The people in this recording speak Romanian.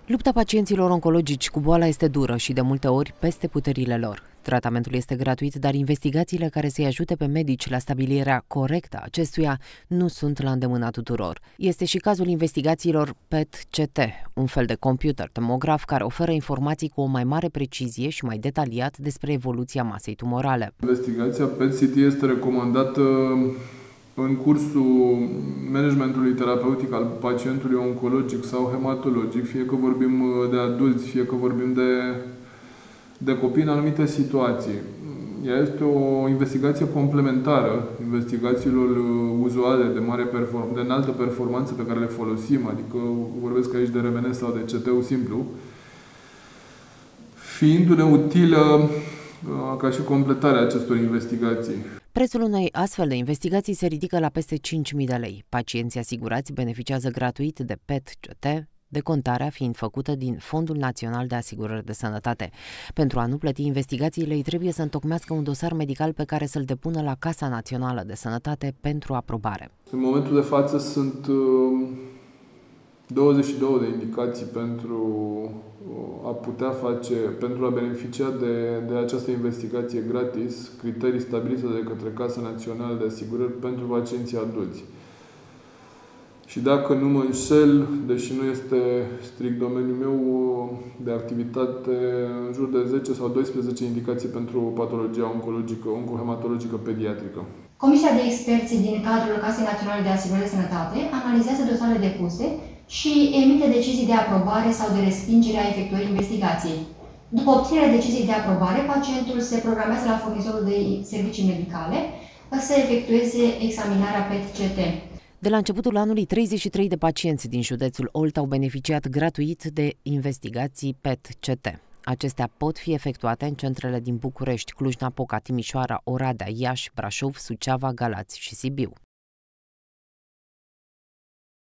Lupta pacienților oncologici cu boala este dură și de multe ori peste puterile lor. Tratamentul este gratuit, dar investigațiile care să-i ajute pe medici la stabilirea corectă a acestuia nu sunt la îndemâna tuturor. Este și cazul investigațiilor PET-CT, un fel de computer tomograf care oferă informații cu o mai mare precizie și mai detaliat despre evoluția masei tumorale. Investigația PET-CT este recomandată în cursul managementului terapeutic al pacientului oncologic sau hematologic, fie că vorbim de adulți, fie că vorbim de copii în anumite situații. Ea este o investigație complementară investigațiilor uzuale de înaltă performanță pe care le folosim, adică vorbesc aici de RMN sau de CT-ul simplu, fiindu-ne utilă ca și completarea acestor investigații. Prețul unei astfel de investigații se ridică la peste 5.000 de lei. Pacienții asigurați beneficiază gratuit de PET-CT, decontarea fiind făcută din Fondul Național de Asigurări de Sănătate. Pentru a nu plăti investigațiile, îi trebuie să întocmească un dosar medical pe care să-l depună la Casa Națională de Sănătate pentru aprobare. În momentul de față sunt 22 de indicații pentru a beneficia de această investigație gratis, criterii stabilite de către Casa Națională de Asigurări pentru pacienții adulți. Și dacă nu mă înșel, deși nu este strict domeniul meu de activitate, în jur de 10 sau 12 indicații pentru patologia oncologică, oncohematologică pediatrică. Comisia de experți din cadrul Casei Naționale de Asigurări de Sănătate analizează dosarele depuse și emite decizii de aprobare sau de respingere a efectuării investigației. După obținerea deciziei de aprobare, pacientul se programează la furnizorul de servicii medicale să efectueze examinarea PET-CT. De la începutul anului, 33 de pacienți din județul Olt au beneficiat gratuit de investigații PET-CT. Acestea pot fi efectuate în centrele din București, Cluj-Napoca, Timișoara, Oradea, Iași, Brașov, Suceava, Galați și Sibiu.